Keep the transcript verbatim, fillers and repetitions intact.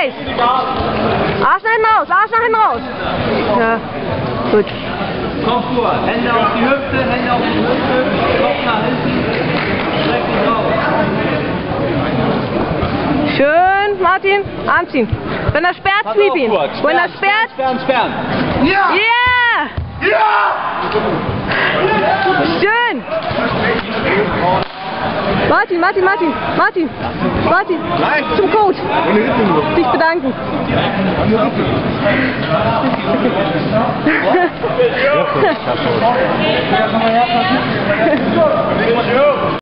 Face. Arsch nach hinten raus, Arsch nach hinten raus. Ja, gut. Komm vor, Hände auf die Hüfte, Hände auf die Hüfte, Kopf nach hinten, streck dich raus. Schön, Martin, anziehen. Wenn er sperrt, sweep ihn. Wenn er sperrt, sperren, sperren. Ja! Yeah! Ja! Schön! Martin, Martin, Martin, Martin, Martin, zum Coach. Dich bedanken. Ja,